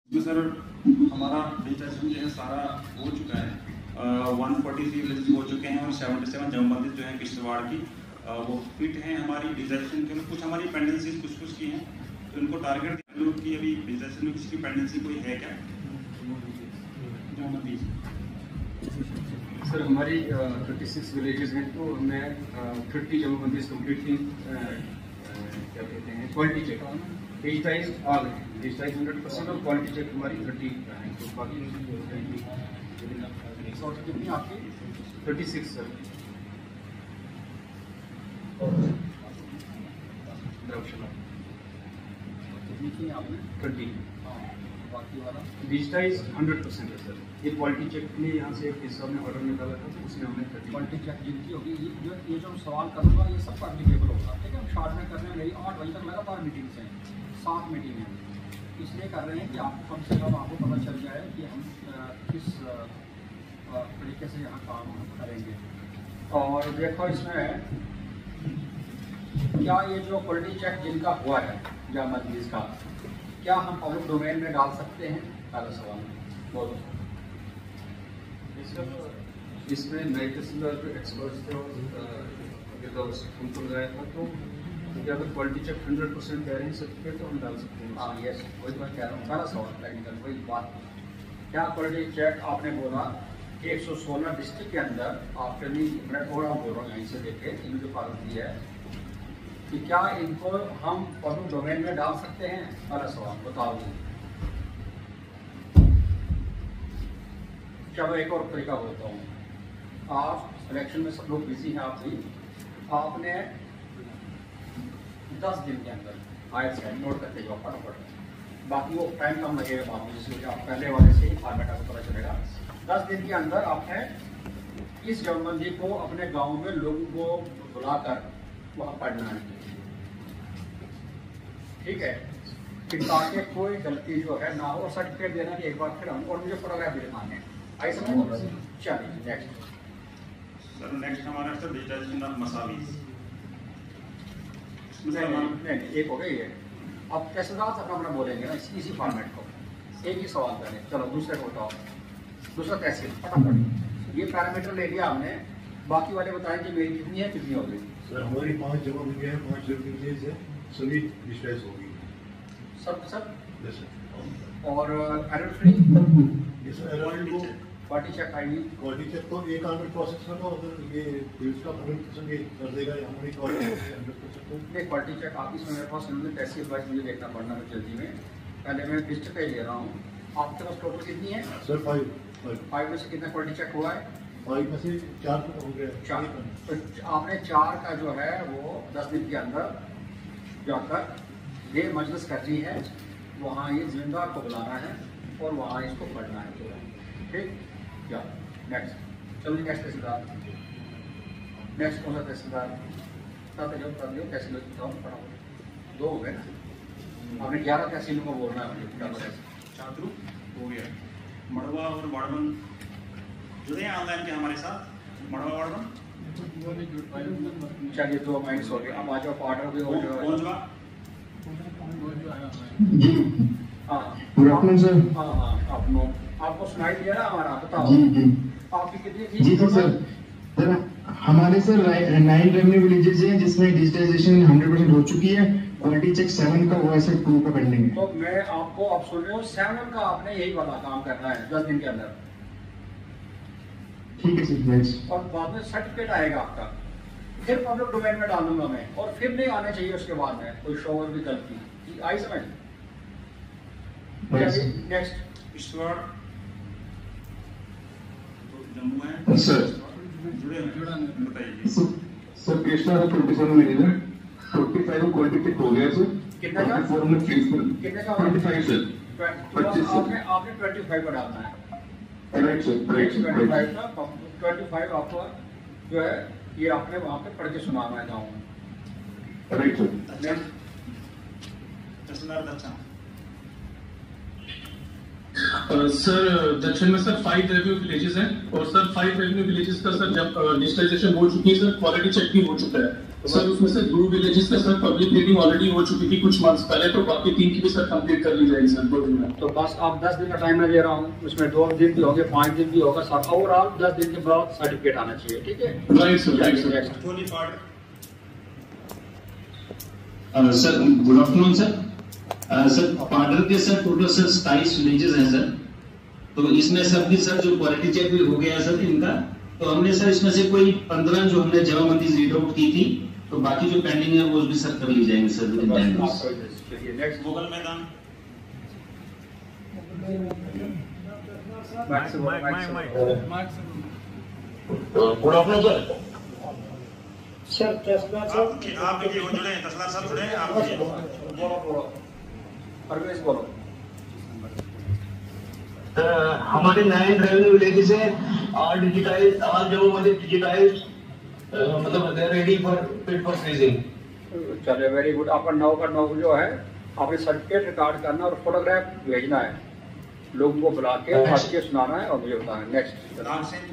तो सर हमारा डिजिटाइजेशन जो है सारा हो चुका है। 143 विलेज हो चुके हैं और 77 जमबंदी जो है किश्तवाड़ की वो फिट हैं हमारी डिजिटाइजेशन के लिए। कुछ हमारी पेंडेंसीज कुछ की हैं तो इनको टारगेट लोग की अभी डिजिटाइजेशन में किसी की पेंडेंसी कोई है क्या जमबंदी? सर हमारी 36 विलेजेस हैं तो मैं 30 जमबंदी कम्प्लीटली क्या कहते हैं क्वालिटी चेक डिजिटाइज ऑल है, डिजिटाइज 100% और क्वालिटी चेक हमारी 30 है। तो बाकी कितनी आपकी 36 सर कितनी की आपने 30 बाकी वाला डिजिटाइज 100% है सर। ये क्वालिटी चेक के लिए यहाँ से एक हिस्सा में ऑर्डर निकाला था तो उसमें हमने 30 क्वालिटी चेक जिनकी होगी ये जो सवाल करूँगा ये सब एप्लीकेबल होगा। ठीक है, हम शॉर्ट में कर रहे हैं। मेरी 8 बजे तक लगातार मीटिंग्स हैं, 7 मीटिंग हैं, इसलिए कर रहे हैं कि आपको कम से कम आपको पता चल जाए कि हम किस तरीके से यहाँ काम करेंगे। और देखो इसमें क्या ये जो क्वालिटी चेक जिनका हुआ है या मजलिस का, क्या हम पब्लिक डोमेन में डाल सकते हैं? पहला सवाल बोलो। इसमें नए तहसीलदार पे एक्सपर्ट्स थे और उनको लगाया था तो अगर क्वालिटी चेक 100% कह रहे हैं सर्टिफिकेट तो हम डाल सकते हैं। हाँ यस, वही तो मैं कह रहा हूँ। पहला सवाल टेक्निकल वही बात। क्या क्वालिटी चेक आपने बोला 116 डिस्ट्रिक्ट के अंदर आपके लिए मैं थोड़ा बोल रहा हूँ यहीं से देखे इन्होंने जो फॉर्म दिया है कि क्या इनको हम पब्लिक डोमेन में डाल सकते हैं? पहला सवाल बताओ। चलो एक और तरीका बोलता हूँ। आप इलेक्शन में सब लोग बिजी हैं, आप भी आपने 10 दिन के अंदर आए से नोट करते जाओ फटाफट, बाकी वो टाइम कम लगेगा बाद में, जिससे आप पहले वाले से ही फॉर्मेट आपको पता चलेगा। 10 दिन के अंदर आपने इस जमबंदी को अपने गांव में लोगों को बुलाकर वहाँ पढ़ना है। ठीक है, कि ताकि कोई गलती जो है ना हो और सर्टिफिकेट देना कि एक बार फिर हम और मुझे पढ़ा भी मांगे। आई समझ? चलिए नेक्स्ट सर नेक्स्ट हमारा सर डिजिटाइजेशन ऑफ मसावीज। नहीं एक हो गई है। अब तहसीलदार अपना अपना बोलेंगे ना इसी फॉर्मेट को। एक ही सवाल करें, चलो दूसरे को बताओ। दूसरा तहसील फटाफट ये पैरामीटर ले लिया हमने, बाकी वाले बताएं कि मेरी कितनी है कितनी हो गई। सर हमारी 5 जगह मिल गए हैं, 5 जगह है सभी डिजिटाइज होगी सब यस सर। और एरर फ्री ये सर एरर को quality check ID quality check तो एक आदमी प्रोसेस करना अगर ये यूज का 100% ये कर देगा या हमारी क्वालिटी 100% तो नहीं क्वालिटी चेक आप इसमें मेरे पास इन्होंने तहसील वाइज मुझे देखना पड़ना है जल्दी में। पहले मैं डिस्ट्रिक्ट का ही ले रहा हूँ। आपके पास टोटल कितनी है? सर 5 में से कितना क्वालिटी चेक हुआ है? 5 में से 4 हो गया 4। तो आपने 4 का जो है वो 10 दिन के अंदर जाकर ये मजलिस करनी है, वहाँ ये जिम्मेदार को बुलाना है और वहाँ इसको पढ़ना है। ठीक क्या? नेक्स्ट चलिए नेक्स्ट तहसीलदार। नेक्स्ट कौन सा तहसीलदार? तहसील पढ़ाओ। 2 हो गए ना, आपने 11 तहसीलों को बोलना है। छात्रों हो गया। मड़वा और वाड़वन जुड़े हैं ऑनलाइन के हमारे साथ। मड़वा वाड़वन चलिए 2 माइनस हो गए। अब आ जाओ पार्टनर भी हो जाओ। आपको सुनाई दिया ना हमारा? बताओ आपकी कितनी थी? जी सर हमारे सर 9 रेवेन्यू विलेजेस हैं जिसमें डिजिटाइजेशन 100% हो चुकी है। क्वालिटी चेक 7 का हुआ है सर, 2 का पेंडिंग है। तो मैं आपको अब सुन रहे हो 7 का आपने यही वाला काम करना है 10 दिन के अंदर। ठीक है सर नेक्स्ट। और बाद में सर्टिफिकेट आएगा आपका, फिर पब्लिक डोमेन में डालूंगा मैं, और फिर नहीं आना चाहिए उसके बाद में कोई शोर भी गलती। आई समझ? नेक्स्ट किश्तवाड़ जम्मू है सर जुड़े बताइए sir Krishna 27 village 45 quality check हो गया सर। कितना का? 44 में कितने का? 25 सर। आपने 25 का डालना है। राइट सर 25 का 25 आपको जो है ये आपने वहाँ पे पढ़ के सुनाना है गाँव में। Right sir. तहसीलदार दच्छा सर दक्षिण में सर 5 रेवेन्यू विलेजेस हैं और सर 5 रेवेन्यू विलेजेस का सर जब डिजिटाइजेशन हो चुकी है सर, क्वालिटी चेक भी हो चुका है। सर उसमें से 2 विलेजेस का सर पब्लिक मीटिंग ऑलरेडी हो चुकी थी कुछ मंथ्स पहले, तो बाकी 3 की भी सर कंप्लीट कर ली जाएगी सर 2 दिन में। तो बस आप 10 दिन का टाइम मैं दे रहा हूँ, उसमें 2 दिन भी होंगे, 5 दिन भी होगा, सब ओवरऑल 10 दिन के बाद सर्टिफिकेट आना चाहिए, ठीक है? Right sir, right sir. टोली पार्ट sir good afternoon sir. Sir Paddar के सर टोटल सर 27 विलेजेस हैं सर, तो इसमें सब भी सर जो क्वालिटी चेक भी हो गया है सर इनका, तो हमने सर इसमें से कोई 15 जो हमने जमाबंदी रीड आउट की थी, तो बाकी जो पेंडिंग है वो भी सर कर ली जाएंगे sir. Next Mughal Maidan good afternoon sir. आप देखिए वो जुड़े हैं, तसलार साहब जुड़े हैं, आप देखिए। बोलो परवेश बोलो। हमारे 9 रेवेन्यू विलेजेस है, ऑल डिजिटाइज, ऑल जमाबंदी डिजिटाइज, मतलब they are ready for fit for freezing. चलिए वेरी गुड। आपका 9 का 9 जो है आपने सर्टिफिकेट रिकॉर्ड करना और फोटोग्राफ भेजना है, लोगों को बुला के पढ़ के सुनाना है और मुझे बताना है। Next Ram Singh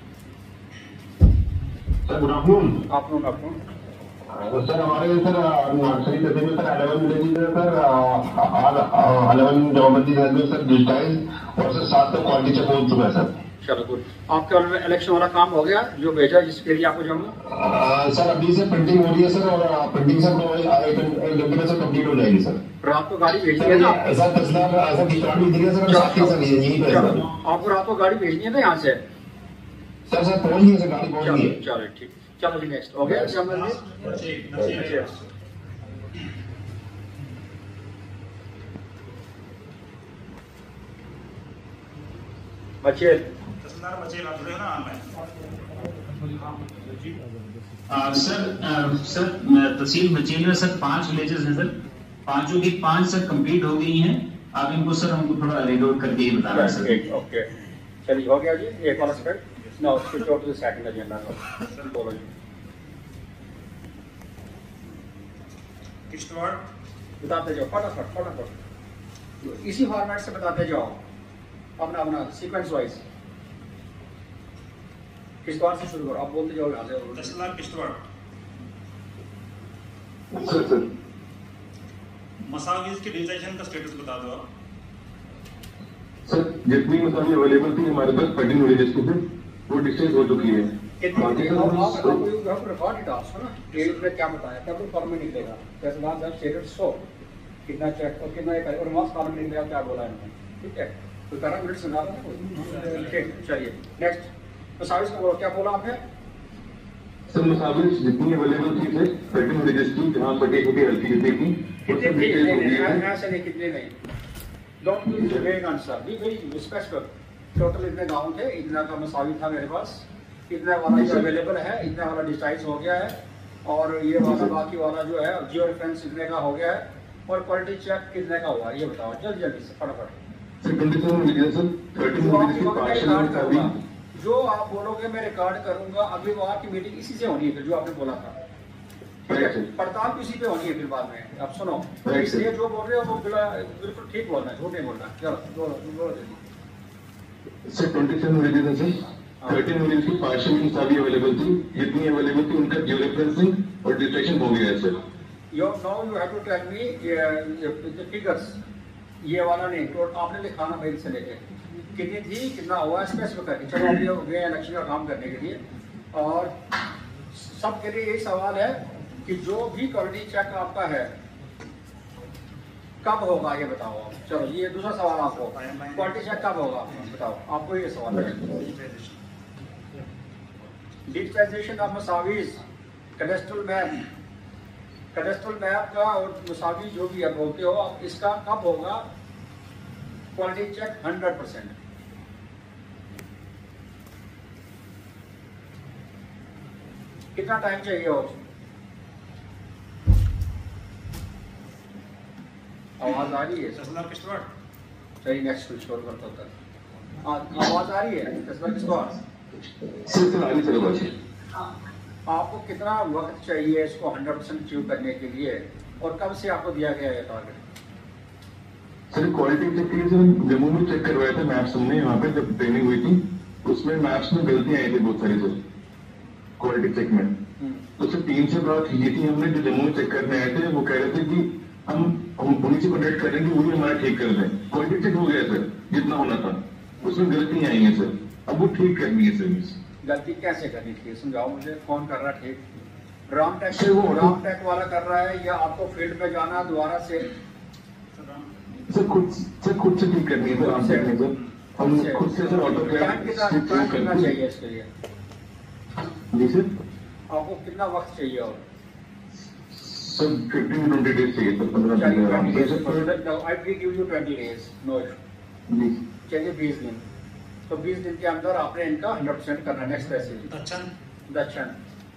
sir good afternoon. आपको सर हमारे सर नर्सरी तहसील में सर 11 विलेजेस है सर, 11 जमाबंदी में सर डिजिटाइज और सर 7 तक क्वालिटी चेक हो चुका है सर। चलो गुड। आपका इलेक्शन वाला काम हो गया जो भेजा जिसके लिए आपको जमा? सर अभी से प्रिंटिंग हो रही है सर, और प्रिंटिंग सर एक घंटे में सर कंप्लीट हो जाएगी सर। रात को गाड़ी भेजनी है ना? ऐसा तस्वीर ऐसा डिस्काउंट भी दिया सर, साथ ही सर यही पे सर। आपको रात को गाड़ी भेजनी है ना यहाँ से? सर पहुंच गई है सर, गाड़ी पहुंच गई है। चलो ठीक, चलो जी नेक्स्ट हो गया। बच्चे तसलार बच्चे आप जुड़े हो ना ऑनलाइन। सर तहसील मचेल में सर 5 विलेजेस हैं सर, 5 की 5 सर कंप्लीट हो गई हैं। आप इनको सर हमको थोड़ा रीड आउट करके ही बताना है सर। ओके चलिए हो गया जी। एक और aspect now switch to the second agenda. Sir बोलो जी। किश्तवाड़ बताते जाओ फटाफट इसी फॉर्मेट से बताते जाओ, अपना अपना सीक्वेंस वाइज। किश्तवाड़ से शुरू करो, आप बोलते जाओ यहाँ से। तसलार किश्तवाड़ सर मसाविज के डिजाइन का स्टेटस बता दो आप। सर जितनी मसाले अवेलेबल थी हमारे पास 13 विलेजेस की थी, वो डिस्टेंस हो चुकी है। क्या बताया तब फॉर्म में निकलेगा कितना चेक और कितना और मास फॉर्म में निकलेगा, क्या बोला इन्होंने, ठीक है? तो 13 मिनट सुना ठीक। चलिए नेक्स्ट मसाविज का बोलो, क्या बोला आपने? सर मसाविज जितनी अवेलेबल थी सर 13 विलेजेस की, जहाँ छोटी छोटी हल्की हल्की थी, ऐसे नहीं कितने नहीं, don't use the vague answer, be very specific. Total इतने गाँव थे, इतना का मसावी था मेरे पास, इतना वाला जो अवेलेबल है, इतना वाला डिसाइड हो गया है, और ये वाला बाकी वाला जो है जियो रेफरेंस इतने का हो गया है, और क्वालिटी चेक कितने का हुआ ये बताओ जल्दी जल्दी से फटाफट। जो आप बोलोगे मैं रिकॉर्ड करूंगा, अगली बार की मीटिंग इसी से होनी है फिर, जो आपने बोला था, ठीक है? पड़ताल भी इसी पे होनी है फिर बाद में। आप सुनो, इसलिए जो बोल रहे हो वो बिल्कुल ठीक बोलना है, झूठ नहीं बोलना। चलो बोलो जल्दी। सर 27 विलेजेस हैं, 13 विलेज की पार्शियल मसावी अवेलेबल थी, जितनी अवेलेबल थी उनका जियो रेफरेंसिंग और डिटेक्शन हो गया है sir. Now you have to tell me the figures, ये वाला नहीं, तो आपने लिखाना मेल से लेके कितनी थी कितना हुआ स्पेसिफिक करके। चलो अभी हो गए इलेक्शन का काम करने के लिए, और सबके लिए यही सवाल है कि जो भी क्वालिटी चेक आपका है कब होगा ये बताओ आप। चलो ये दूसरा सवाल आपको, क्वालिटी चेक कब होगा बताओ, आपको ये सवाल है। डिजिटाइजेशन ऑफ मसावीज, कैडेस्ट्रल मैप का और मसावी जो भी आप बोलते हो आप, इसका कब होगा क्वालिटी चेक 100%? कितना टाइम चाहिए और? आवाज आ रही है? तसलार किश्तवाड़ चलिए नेक्स्ट स्विच कॉल करता होता है। आवाज आ रही है? तसलार किश्तवाड़ आपको कितना वक्त चाहिए इसको 100% अचीव करने के लिए, और कब से आपको दिया गया है टारगेट? सर क्वालिटी चेक के लिए सर जम्मू में चेक करवाया था मैप्स हमने, यहाँ पे जब ट्रेनिंग हुई थी उसमें मैप्स में गलतियां आई थी बहुत सारी सर क्वालिटी चेक में। उससे टीम से बात की थी हमने, जो जम्मू में चेक करने आए थे वो कह रहे थे कि हम उन्हीं से कॉन्टेक्ट कर रहे हैं कि वही हमारा ठीक कर दें। क्वालिटी चेक हो गया सर जितना होना था, उसमें गलतियां आई हैं सर, अब वो ठीक करनी है सर्विस। गलती कैसे करनी थी समझाओ मुझे, कौन कर रहा है ठीक? रामटेक वाला कर रहा है या आपको फील्ड पे जाना दोबारा से? सर खुद से ठीक करनी है सर, रामटेक में सर हम खुद से सर ऑटो कितना चाहिए इसके लिए? जी सर आपको कितना वक्त चाहिए? और सर 15 to 20 days चाहिए सर, 15 दिन आराम से sir. I will give you 20 days, no issue। जी चलिए 20 दिन, तो 20 दिन के अंदर आपने इनका 100% करना है। नेक्स्ट फैसिलिटी दक्षिण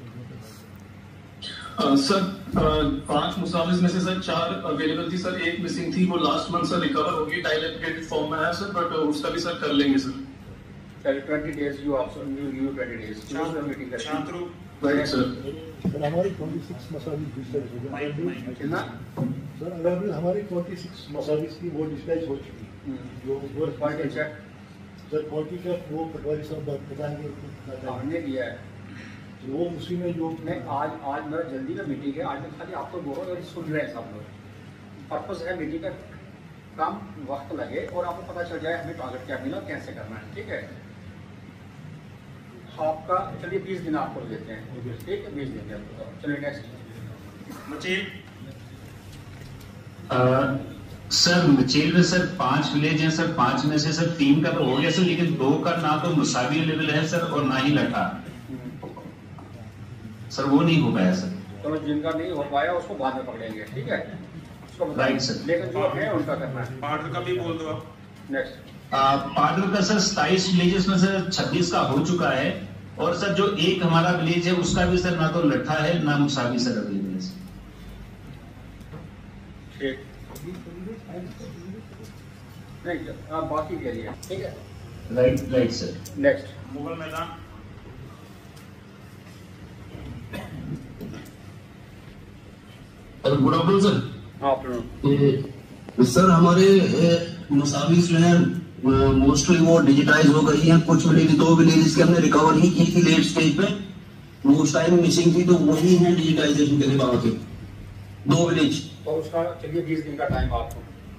सर 5 मुसाविस में से सर 4 अवेलेबल थी सर, 1 मिसिंग थी, वो लास्ट मंथ सर रिकवर होगी, डायलेक्टेड फॉर्म में है सर, बट उसका भी सर कर लेंगे सर। चलिए 20 days you also you give you 20 days meeting करेंगे। Right sir. सर हमारी 26 मसाजिद डिस्चार्ज हो गई। कितना सर अगर हमारी 26 मसाजिद की वो डिस्चार्ज हो चुकी, जो क्वालिटी चेक सर क्वालिटी का वो पटवारी साहब बताएंगे हमने दिया है। वो उसी में जो नहीं, आज मेरा जल्दी में मीटिंग है, आज मैं खाली आपको बोल रहा हूँ, सुन रहे हैं सब लोग। पर्पस है मीटिंग का, कम वक्त लगे और आपको पता चल जाए हमें टारगेट क्या मिला, कैसे करना है। ठीक है, आपका चलिए 20 दिन आपको देते हैं। ठीक है 20 दिन के आपको। चलिए नेक्स्ट सर मचेल में सर 5 विलेज हैं सर, 5 में से सर 3 का तो हो गया सर, लेकिन 2 का ना तो मुसावी लेवल है सर और ना ही लटा सर, वो नहीं हो पाया सर। चलो जिनका नहीं हो पाया उसको बाद में पकड़ेंगे। ठीक है उसको राइट सर, लेकिन जो है उनका करना है। पार्टनर का भी बोल दो आप। नेक्स्ट पार्टनर का सर 27 विलेजेस में सर 26 का हो चुका है, और सर जो एक हमारा विलेज है उसका भी सर ना तो लट्ठा है ना मुसावी सर अवेलेबल है। ठीक नहीं आप बाकी के लिए। ठीक है right sir. Next Mughal Maidan good afternoon sir. Afternoon sir हमारे मुसाविस जो है मोस्टली वो डिजिटाइज हो गई हैं, कुछ विलेज 2 विलेज के हमने रिकवर ही की थी लेट स्टेज पे, वो उस टाइम मिसिंग थी, तो वही है डिजिटाइजेशन के लिए बाकी 2 विलेज। तो उसका चलिए 20 दिन का टाइम आपको।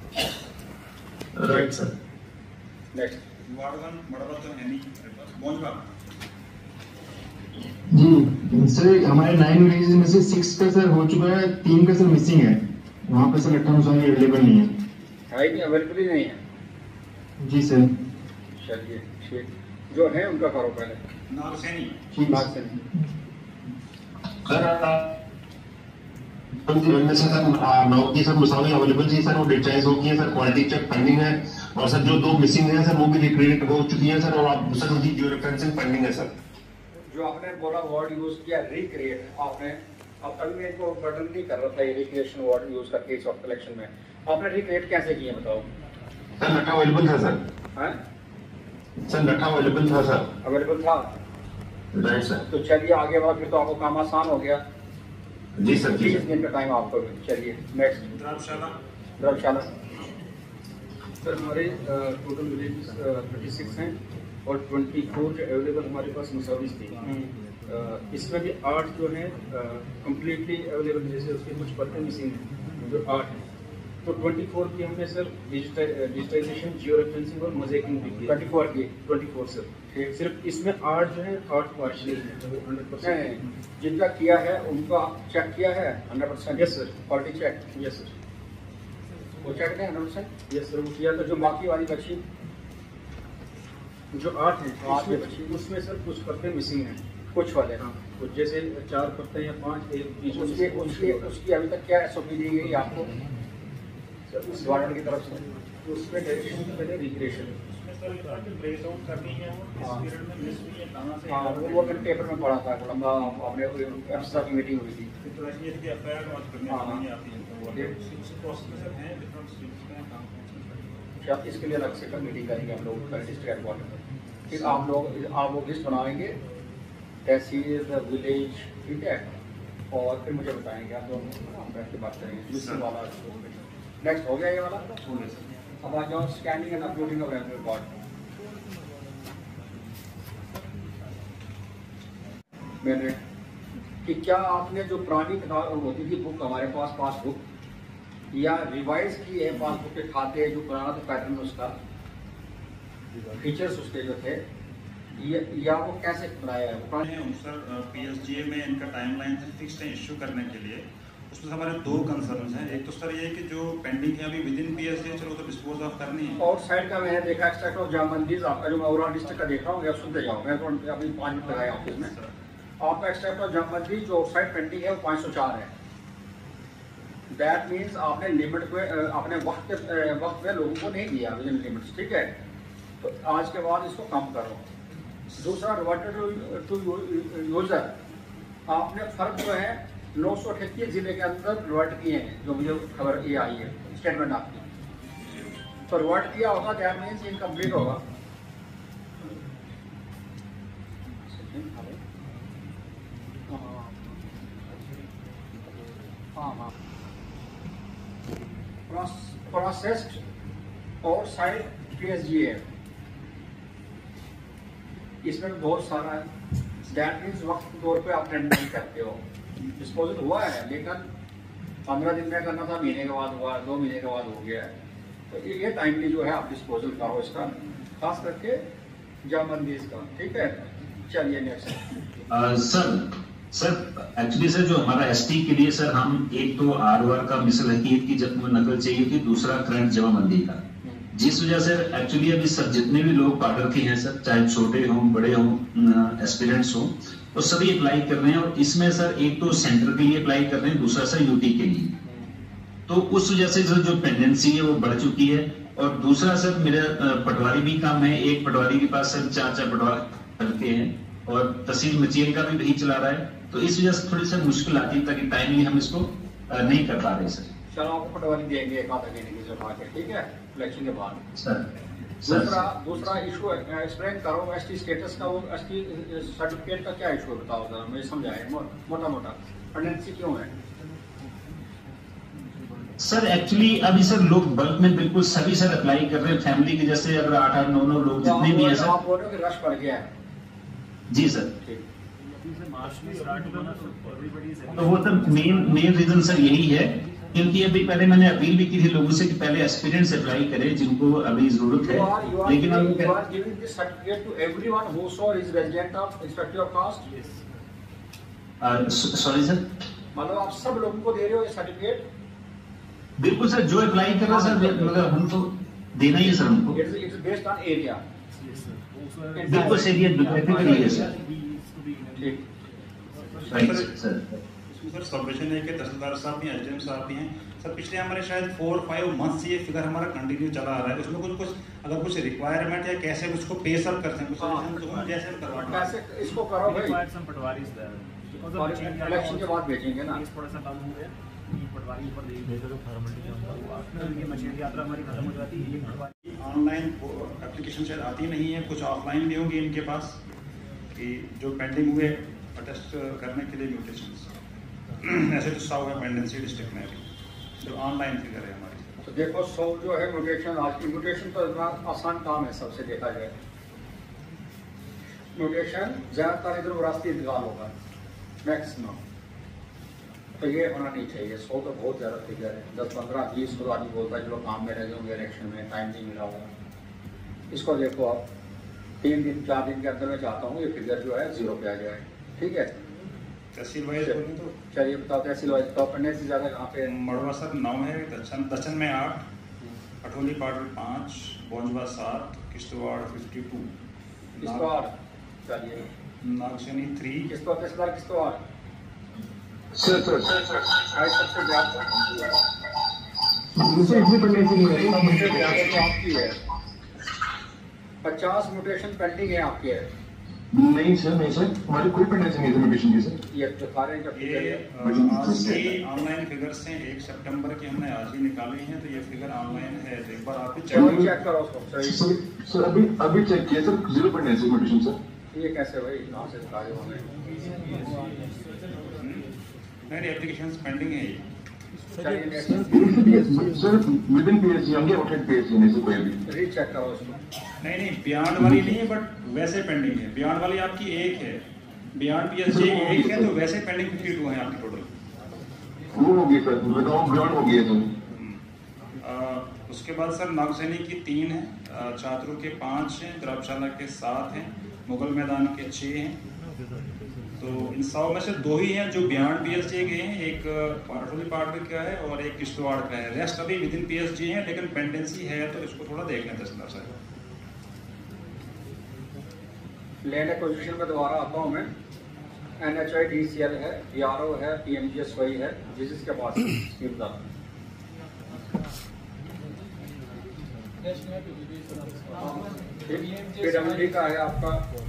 Right sir. नेक्स्ट वार्डन मड़बत है नहीं पहुंच जी सर हमारे 9 विलेज में से 6 का सर हो चुका है, 3 का सर मिसिंग है, वहाँ पे सर लट्ठा मुसावी अवेलेबल नहीं है। नहीं अवेलेबल ही नहीं है। जी सर। चलिए ठीक, जो है उनका करो पहले। नागसैनी सर 9 की सर मुसावी अवेलेबल थी सर, वो डिस्चार्ज हो गई है सर, क्वालिटी चेक पेंडिंग है, और सर जो 2 मिसिंग है सर वो भी रिक्रिएट हो चुकी है सर, और आप सर उनकी जियो रेफरेंसिंग पेंडिंग है सर। जो आपने बोला वर्ड यूज किया रिक्रिएट, आपने अब तक मैं इनको बटन नहीं कर रहा था ये रिक्रिएशन वर्ड यूज करके केस ऑफ कलेक्शन में, आपने रिक्रिएट कैसे किया बताओ? सर लट्ठा अवेलेबल था सर। हैं सर लट्ठा अवेलेबल था सर। अवेलेबल था। Right sir. तो चलिए आगे बढ़ा, फिर तो आपको काम आसान हो गया। जी सर। 20 दिन का टाइम आपको। चलिए नेक्स्ट धर्मशाला। सर हमारे टोटल विलेज 36 हैं और 24 जो अवेलेबल हमारे पास मुसाविस थी। इसमें भी 8 जो है कम्प्लीटली अवेलेबल, जैसे उसके कुछ पत्ते मिसिंग हैं जो 8 हैं, तो 24 की हमने सर डिजिटाइजेशन जियो रेफरेंसिंग और मोज़ेकिंग भी की। 24 सर। सिर्फ इसमें 8 जो है 8 पार्शली हैं, तो 100% जिनका किया है उनका चेक किया है 100%। Yes sir. Quality check yes sir. वो चेक है 100%। यस सर वो किया। तो जो बाकी वाली बची जो 8 हैं उसमें सर कुछ पत्ते मिसिंग हैं, कुछ वाले। हाँ कुछ जैसे 4 पत्ते या 5 एक बीच में उसकी अभी तक क्या SOP दी गई आपको सर उस वार्डन की तरफ से? उसमें डायरेक्शन की पहले रिक्रिएशन। हाँ वो मैंने पेपर में पढ़ा था, लंबा आपने अफसर की मीटिंग हुई थी। हाँ इसके लिए अलग से कल मीटिंग करेंगे हम लोग डिस्ट्रिक्ट हेडक्वार्टर। फिर आप लोग लिस्ट बनाएंगे तहसील विलेज, ठीक है, और फिर मुझे बताएंगे, आप दोनों बैठ के बात करेंगे दूसरे वाला। नेक्स्ट हो गया ये वाला। अब आ जाओ scanning and uploading of revenue record. मैंने कि क्या आपने जो पुरानी किताब होती थी बुक हमारे पास पासबुक या रिवाइज की है पासबुक के खाते जो पुराना तो पैटर्न उसका फीचर्स उसके जो थे या वो कैसे बनाया है वो सर पीएसजीए में इनका टाइमलाइन है फिक्स्ड है इश्यू करने के लिए। उसमें हमारे दो कंसर्न्स हैं। एक तो सर ये कि जो पेंडिंग है अभी विद इन पीएसजीए चलो तो डिस्पोज ऑफ करनी है। आउट साइड का मैंने देखा एक्सट्रैक्ट ऑफ जामबंदीज आपका जो मैं ओवरऑल डिस्ट्रिक्ट का देख रहा हूँ सुनते जाओ मैं तो अभी 5 मिनट लगाया ऑफिस में। आपका एक्सट्रैक्ट ऑफ जामबंदी जो आउटसाइड पेंडिंग है वो 504 है। दैट मीन्स आपने लिमिट पे अपने वक्त में लोगों को नहीं दिया विद इन लिमिट्स, ठीक है। तो आज के बाद इसको कम करो। दूसरा रिवर्टेड टू यूजर आपने फर्क जो है 938 जिले के अंदर रिवर्ट किए हैं जो मुझे खबर ये आई है स्टेटमेंट आपकी। तो रिवर्ट किया होगा दैट मीन्स इनकम्प्लीट होगा। प्रोसेस्ड और साइड पीएसजीए इसमें बहुत सारा है। दैट मीन्स वक्त के तौर पे आप टेंडर नहीं करते हो। डिस्पोजल हुआ है लेकिन 15 दिन में करना था, महीने के बाद हुआ, 2 महीने के बाद हो गया है। तो ये टाइमली जो है आप डिस्पोजल करो इसका, खास करके जामबंदी इसका, ठीक है। चलिए नेक्स्ट। सर एक्चुअली सर जो हमारा एसटी के लिए सर हम एक तो आरओआर का मिसल हकीकत की जब नकल चाहिए थी, दूसरा करंट जमाबंदी का, जिस वजह से एक्चुअली अभी सब जितने भी लोग पार्डर के हैं सर, चाहे छोटे हों बड़े हों एस्पिरेंट्स हों, तो सभी अप्लाई कर रहे हैं। और इसमें सर एक तो सेंटर के लिए अप्लाई कर रहे हैं, दूसरा सर यूटी के लिए। तो उस वजह से सर जो पेंडेंसी है वो बढ़ चुकी है। और दूसरा सर मेरा पटवारी भी काम है, एक पटवारी के पास सर 4 पटवारी करते हैं और तहसील मचेल का भी वही चला रहा है। तो इस वजह से थोड़ी सी मुश्किल आती है ताकि टाइमली हम इसको नहीं कर पा रहे सर। चलो आपको पटवारी देंगे एक आधा महीने की जमा के, ठीक है, इलेक्शन के बाद। सर दूसरा इशू एक्सप्लेन करो एसटी स्टेटस का, वो एसटी सर्टिफिकेट का क्या इशू है बताओ जरा, मुझे समझाए मोटा मोटा पेंडेंसी क्यों है। सर एक्चुअली अभी सर लोग बल्क में बिल्कुल सभी सर अप्लाई कर रहे हैं, फैमिली के जैसे अगर 8-8, 9-9 लोग जितने भी हैं सर। आप बोल रहे हो कि रश बढ़ गया है। जी सर। तो वो तो मेन रीजन सर यही है, क्योंकि अभी पहले मैंने अपील भी की थी लोगों से कि पहले एक्सपीरियंस अप्लाई करें जिनको अभी जरूरत है। लेकिन सॉरी सर, मतलब आप सब लोगों को दे रहे हो ये सर्टिफिकेट? बिल्कुल सर, जो अप्लाई कर रहा है सर मतलब हमको देना ही है सर हमको। It's based on area. बिल्कुल सर, ये डेफिनेटली है सर। ठीक सर सर सबमिशन है कि तहसीलदार साहब भी एसडीएम साहब भी हैं सर। पिछले हमारे शायद 4-5 मंथ से ये फिगर हमारा कंटिन्यू चला आ रहा है। उसमें कुछ अगर कुछ रिक्वायरमेंट या कैसे उसको पेस अप करते हैं कुछ जैसे कैसे इसको करो भाई, इलेक्शन के बाद भेजेंगे ना। थोड़ा सा कम हो गया पटवारी ऊपर भेजो तो फॉर्मेलिटी मशीन यात्रा हमारी खत्म हो जाती है। ऑनलाइन एप्लीकेशन शायद आती नहीं है, कुछ ऑफलाइन भी होंगी इनके पास कि जो पेंडिंग हुए अटेस्ट करने के लिए म्यूटेशंस। ऐसे तो 100 है पेंडेंसी डिस्ट्रिक्ट में भी जो ऑनलाइन फिगर है हमारी। तो देखो 100 जो है म्यूटेशन, आज की म्यूटेशन तो इतना आसान काम है सबसे देखा जाए। म्यूटेशन ज़्यादातर इधर विरासती इंतकाल होगा मैक्सिमम, तो ये होना नहीं चाहिए। 100 तो बहुत ज़्यादा फिगर है। 10, 15, 20 को आदमी बोलता है चलो काम में लगे होंगे, इलेक्शन में टाइम नहीं मिला होगा। इसको देखो आप 3 दिन 4 दिन के अंदर में चाहता हूँ ये फिगर जो है 0 पे आ जाए, ठीक है। तहसील वाइज बोलें तो चलिए बताओ तहसील वाइज तो पढ़ने से ज़्यादा कहाँ पे? मड़वा सर 9 है, दचन में 8, अठोली पार्डर 5, बोंजवा 7, किश्तवाड़ 52, किश्तवाड़ चलिए नागशनी 3, किश्तवाड़ तहसीलदार किश्तवाड़ सर सबसे ज़्यादा आपकी है 50 म्यूटेशन पेंडिंग है आपके है। नहीं सर हमारी कोई पेंडेंसी नहीं है म्यूटेशन की सर। ये तो सारे आज की ऑनलाइन फिगर्स हैं 1 सितंबर की हमने आज ही निकाली हैं, तो ये फिगर ऑनलाइन है, तो एक बार आप चेक करो उसको। सर अभी चेक किया सर 0 पेंडेंसी म्यूटेशन सर। ये कैसे भाई कहाँ से निकाले होंगे? नहीं एप्लीकेशंस पेंडिंग है ये। सर विद इन पीएसजी होंगे, आउटसाइड पीएसजी नहीं सर कोई भी। रीचेक करो उसको। नहीं बियॉन्ड वाली नहीं है, बट वैसे पेंडिंग है। बियॉन्ड वाली आपकी एक है, बियॉन्ड पीएसजे एक है, तो वैसे पेंडिंग 52 हैं आपके टोटल। वो होगी सर, बताओ बियॉन्ड होगी है तो। उसके बाद सर नागसैनी की 3 हैं, चातरू के 5 हैं, द्रवशाला के 7 हैं, मुगल मैदान के 6 हैं। तो इन 100 में से 2 ही हैं जो बियॉन्ड पीएसजे गए हैं, एक पाटोली पार्ट का है और एक किश्तवाड़ का है। रेस्ट अभी विद इन पीएसजे हैं, लेकिन पेंडेंसी है, तो इसको थोड़ा देख लें तहसीलदार साहब। लैंड एक्विजिशन में दोबारा आता हूँ मैं। NHI DCL है, PRO है, PMGSY है, जिसके पास स्कीम था। PWD का है आपका,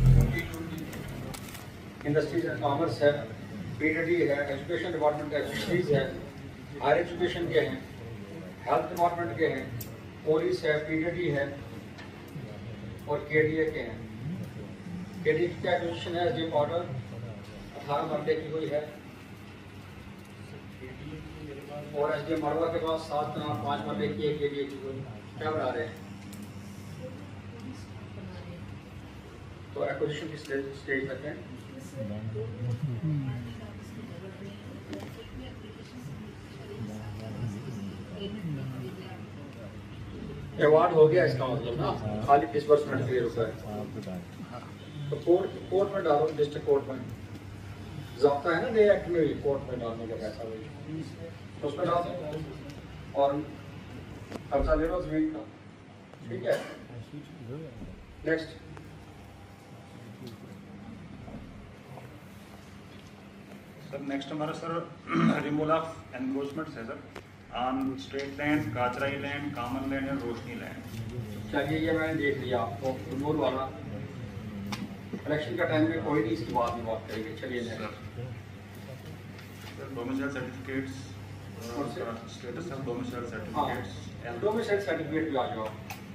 इंडस्ट्रीज एंड कॉमर्स है, PDD है, एजुकेशन डिपार्टमेंट का फिशरीज है, हायर एजुकेशन के हैं, हेल्थ डिपार्टमेंट के हैं, पुलिस है, PDD है और KDA के हैं। KDA की एक्विजिशन है, जी ऑर्डर 18 मरले की हुई है और SD मरवा के पास 7 कनाल 5 मरले की एक KDA की हुई। क्या बना रहे हैं? तो एक्विजिशन की स्टेज तक है। अवार्ड हो गया इसका मतलब ना, खाली डिसबर्समेंट के लिए रुका है। तो कोर्ट में डालो, डिस्ट्रिक्ट कोर्ट में ज़ाब्ता है ना, नए एक्ट में भी कोर्ट में डालने का पैसा वही तो उसमें डाल और खर्चा ले लो जमीन का। ठीक है, नेक्स्ट। सर नेक्स्ट हमारा सर रिमूवल ऑफ एनक्रोचमेंट्स है सर ऑन स्ट्रेट लैंड, काचराई लैंड, कॉमन लैंड और रोशनी लैंड। चलिए ये मैंने देख लिया आपको रिमूवल वाला। इलेक्शन का टाइम में कोई नहीं इसकी बात नहीं बात करेंगे। चलिए sir domicile certificates, status of domicile certificates, domicile certificate भी आ जाओ।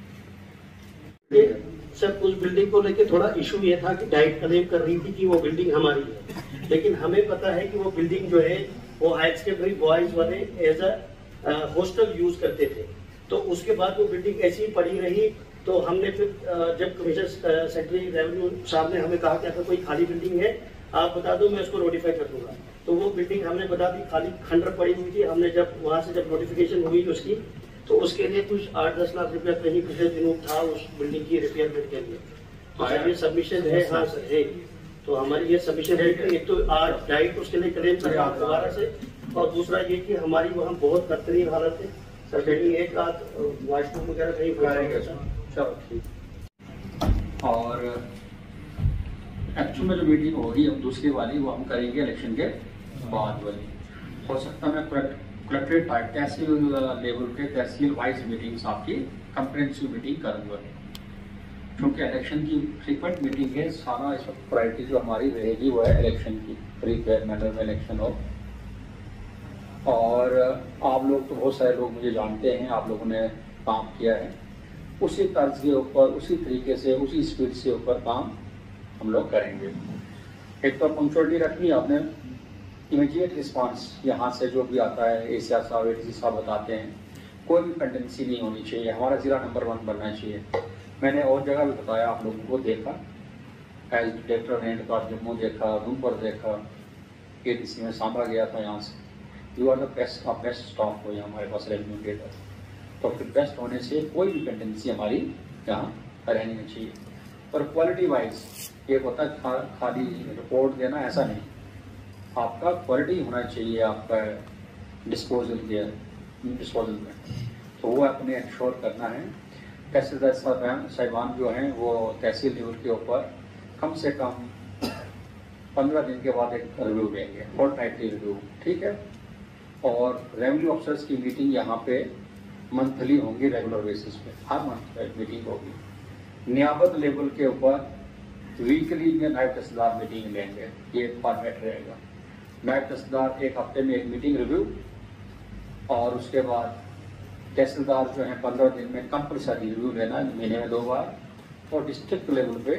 सर उस बिल्डिंग को लेके थोड़ा इशू ये था कि डाइट क्लेम कर रही थी कि वो बिल्डिंग हमारी है, लेकिन हमें पता है कि वो बिल्डिंग जो है वो हायर सेकेंडरी बॉयज वाले एज अ हॉस्टल यूज करते थे। तो उसके बाद वो बिल्डिंग ऐसी ही पड़ी रही। तो हमने फिर जब कमिश्नर सेक्रेटरी रेवेन्यू साहब ने हमें कहा कि अगर कोई खाली बिल्डिंग है आप बता दो, मैं उसको नोटिफाई कर दूंगा। तो वो बिल्डिंग हमने बता दी खाली खंडर पड़ी हुई थी। हमने जब वहां से जब नोटिफिकेशन हुई उसकी, तो उसके लिए कुछ 8-10 लाख रुपया कहीं पिछले दिनों था उस बिल्डिंग की रिपेयरमेंट के लिए। तो ये सबमिशन है। हाँ सर है, तो हमारी ये सबमिशन है कि एक तो आज डाइट उसके लिए क्लेम कर रहा दोबारा से, और दूसरा ये कि हमारी वहाँ बहुत बदतरीन हालत है सर, कहीं एक आध वॉशरूम वगैरह कहीं करेंगे। चलो ठीक। और एक्चुअल में जो मीटिंग होगी अब दूसरी वाली वो हम करेंगे इलेक्शन के बाद वाली। हो सकता है मैं कलेक्ट्रेट तहसील लेवल पे तहसील वाइज मीटिंग्स आपकी कंप्रेहेंसिव मीटिंग करूँगा, क्योंकि इलेक्शन की फ्रीक्वेंट मीटिंग है। सारा इस वक्त प्रायोरिटी जो हमारी रहेगी वो है इलेक्शन की, फ्री फेयर मैनर में इलेक्शन हो। और आप लोग तो बहुत सारे लोग मुझे जानते हैं, आप लोगों ने काम किया है उसी तर्ज के ऊपर, उसी तरीके से, उसी स्पीड से ऊपर काम हम लोग करेंगे। एक तो पंक्चुअलिटी रखनी आपने, इमीडिएट रिस्पांस यहाँ से जो भी आता है एशिया साहब ADC साहब बताते हैं, कोई भी पेंडेंसी नहीं होनी चाहिए। हमारा ज़िला नंबर 1 बनना चाहिए। मैंने और जगह भी बताया आप लोगों को, देखा एज डायरेक्टर हैंड का जम्मू देखा, उधमपुर देखा, ADC में सांबा गया था। यहाँ से you are the best of best staff हो यहाँ हमारे पास रेवेन्यू डेटा। तो फिर बेस्ट होने से कोई भी पेंडेंसी हमारी यहाँ रहनी नहीं चाहिए। और क्वालिटी वाइज एक होता है खाली रिपोर्ट देना, ऐसा नहीं, आपका क्वालिटी होना चाहिए आपका डिस्पोजल में। तो वो अपने इंश्योर करना है। तहसीलदार साहिबान जो हैं वो तहसील लेवल के ऊपर कम से कम 15 दिन के बाद एक रिव्यू देंगे, फोर्टनाइटली रिव्यू, ठीक है। और रेवेन्यू अफसर्स की मीटिंग यहाँ पे मंथली होंगी, रेगुलर बेसिस पे हर मंथ मीटिंग होगी। नियाबत लेवल के ऊपर वीकली में नायब तहसीलदार मीटिंग लेंगे, ये फॉर्मेट रहेगा। नायब तहसीलदार एक हफ्ते में एक मीटिंग रिव्यू, और उसके बाद तहसीलदार जो है 15 दिन में कंपल्सरी रिव्यू लेना, महीने में 2 बार। और डिस्ट्रिक्ट लेवल पे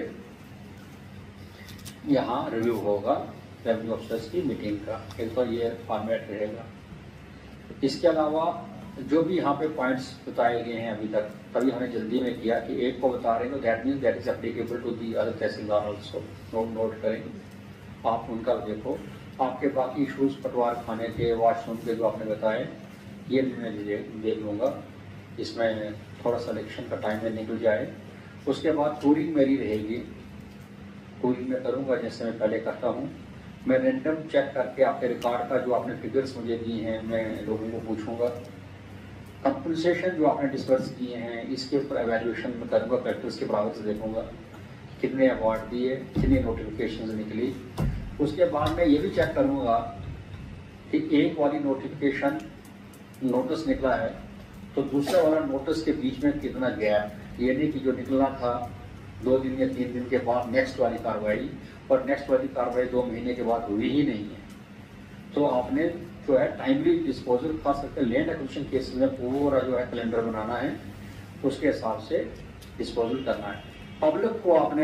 यहाँ रिव्यू होगा रेवेन्यू अफसर्स की मीटिंग का, एक तो ये फॉर्मेट रहेगा। इसके अलावा जो भी यहाँ पे पॉइंट्स बताए गए हैं अभी तक, तभी हमने जल्दी में किया कि एक को बता रहे हैं, that means that is applicable to the other तहसीलदार ऑल्सो, नोट करेंगे। आप उनका देखो। आपके बाकी इशूज़ पटवार खाने के, वॉशरूम के जो आपने बताए, ये मैं देख लूँगा। इसमें थोड़ा सा इलेक्शन का टाइम में निकल जाए। उसके बाद टूरिंग मेरी रहेगी, टूरिंग में करूँगा जैसे मैं पहले करता हूँ। मैं रैंडम चेक करके आपके रिकॉर्ड का जो आपने फिगर्स मुझे दिए हैं मैं लोगों को पूछूंगा। कंपनसेशन जो आपने डिस्पर्स किए हैं इसके ऊपर एवेल्यूशन में करूँगा, प्रैक्टिस के बराबर से देखूंगा कितने अवार्ड दिए, कितनी नोटिफिकेशन निकली। उसके बाद मैं ये भी चेक करूँगा कि एक वाली नोटिफिकेशन नोटिस निकला है तो दूसरा वाला नोटिस के बीच में कितना गैप, ये नहीं कि जो निकलना था 2 दिन या 3 दिन के बाद नेक्स्ट वाली कार्रवाई, और नेक्स्ट वाली कार्रवाई 2 महीने के बाद हुई ही नहीं है। तो आपने जो है टाइमली डिस्पोजल, खास करके लैंड एक्विजिशन केसेस में पूरा जो है कैलेंडर बनाना है, उसके हिसाब से डिस्पोजल करना है। पब्लिक को आपने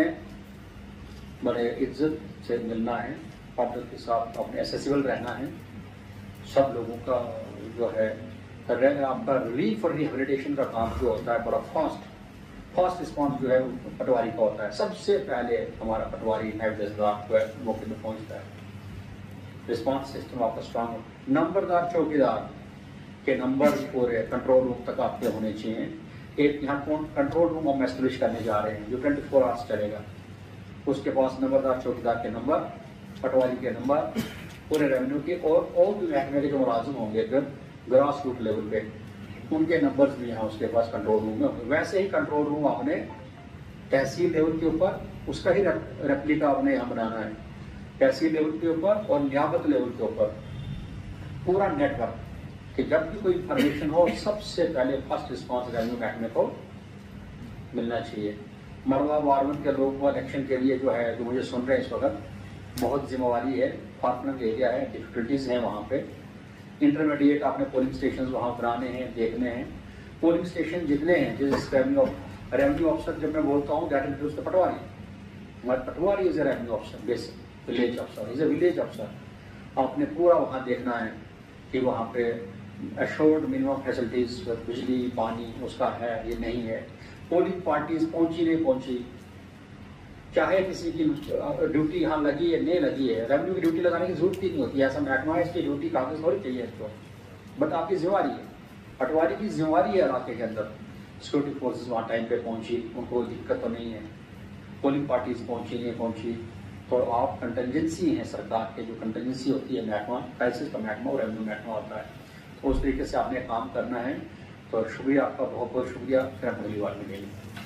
बड़े इज्जत से मिलना है, पब्लिक के साथ आपने एसेसिबल रहना है। सब लोगों का जो है आपका रिलीफ और रिहेबिलिटेशन का काम जो होता है बड़ा फास्ट रिस्पॉन्स जो है पटवारी का होता है। सबसे पहले हमारा पटवारी नायब तहसीलदार जो है मौके में पहुंचता है। रिस्पॉन्स सिस्टम आपका स्ट्रांग हो। नंबरदार चौकीदार के नंबर पूरे कंट्रोल रूम तक आपके होने चाहिए। एक यहाँ कंट्रोल रूम हम एस्टेब्लिश करने जा रहे हैं जो 24 आवर्स चलेगा। उसके पास नंबरदार चौकीदार के नंबर, पटवारी के नंबर, पूरे रेवेन्यू के और भी महकमे के जो मुलाजिम होंगे ग्रास रूट लेवल पे, उनके नंबर्स भी यहाँ उसके पास कंट्रोल रूम में होंगे। वैसे ही कंट्रोल रूम आपने तहसील लेवल के ऊपर उसका ही रेप्लिका आपने यहाँ बनाना है। तहसील लेवल के ऊपर और नियामत लेवल के ऊपर पूरा नेटवर्क, कि जब भी कोई इंफॉर्मेशन हो सबसे पहले फर्स्ट रिस्पॉन्स रेवेन्यू महकमे को मिलना चाहिए। मरवा वारवन के लोगों को इलेक्शन के लिए जो है, जो मुझे सुन रहे हैं इस वक्त, बहुत जिम्मेवारी है। फार्मलैंड एरिया है, डिफिकल्टीज हैं वहाँ पे। इंटरमीडिएट आपने पोलिंग स्टेशन वहाँ बनाने हैं, देखने हैं। पोलिंग स्टेशन जितने हैं, जिस रेवेन्यू ऑफिसर जब मैं बोलता हूँ दैट इंक्लूड्स द पटवारी, हमारे patwari is a revenue officer, basic village officer, is a village officer. आपने पूरा वहाँ देखना है कि वहाँ पे एश्योर्ड मिनिमम फैसिलिटीज, बिजली पानी उसका है ये नहीं है, पोलिंग पार्टीज पहुँची नहीं पहुँची, चाहे किसी की ड्यूटी यहाँ लगी है नहीं लगी है। रेवेन्यू की ड्यूटी लगाने की जरूरत ही नहीं होती है, ऐसा महकमा है इसकी ड्यूटी कागज थोड़ी चाहिए इसको, बट आपकी जिम्मेवारी है, पटवारी की जिम्मेवारी है इलाके के अंदर। सिक्योरिटी फोर्सेज वहाँ टाइम पे पहुँची, उनको दिक्कत तो नहीं है, पोलिंग पार्टीज पहुँची नहीं पहुँची, तो आप कंटेंजेंसी हैं सरकार के, जो कंटेंजेंसी होती है महकमा, क्राइसिस का महकमा और रेवेन्यू महकमा होता है, तो उस तरीके से आपने काम करना है। तो शुक्रिया आपका, बहुत बहुत शुक्रिया। फिर हम अगली बार मिलेंगे।